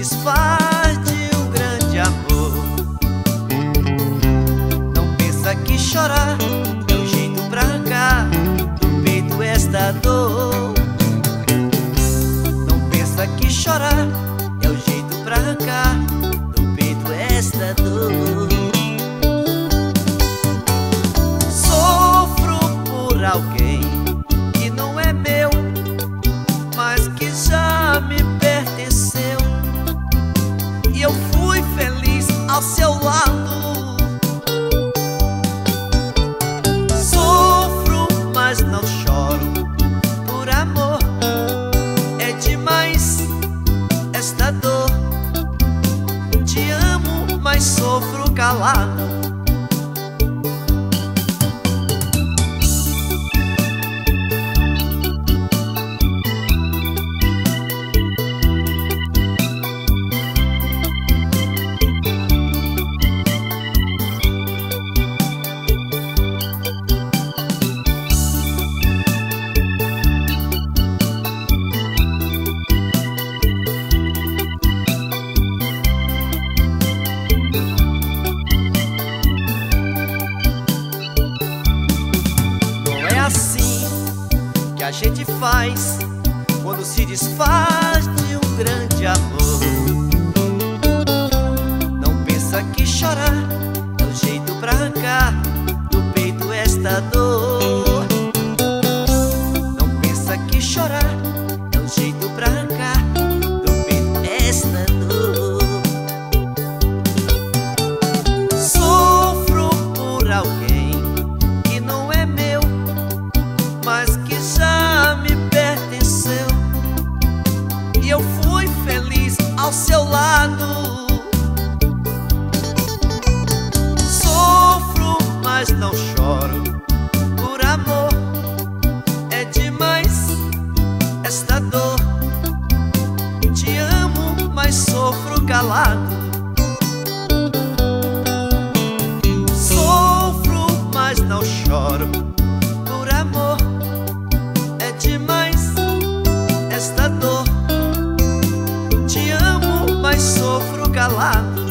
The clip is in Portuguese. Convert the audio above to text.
desfaz de um grande amor. Não pensa que chorar é o jeito pra arrancar do peito esta dor. Não pensa que chorar é o jeito pra arrancar do peito esta dor. Sofro por alguém que não é meu, mas que já me pertenceu, e eu fui feliz ao seu lado. Sofro, mas não choro por amor. É demais esta dor. Te amo, mas sofro calado. Assim que a gente faz quando se desfaz de um grande amor. Não pensa que chorar é o jeito pra arrancar do peito esta dor. Não pensa que chorar é o jeito pra arrancar do peito esta dor. Sofro por alguém que não é meu, mas que já me pertenceu, e eu fui feliz ao seu lado. Sofro, mas não choro por amor. É demais esta dor. Te amo, mas sofro calado. Sofro, mas não choro por amor. É demais esta dor. Te amo, mas sofro calado.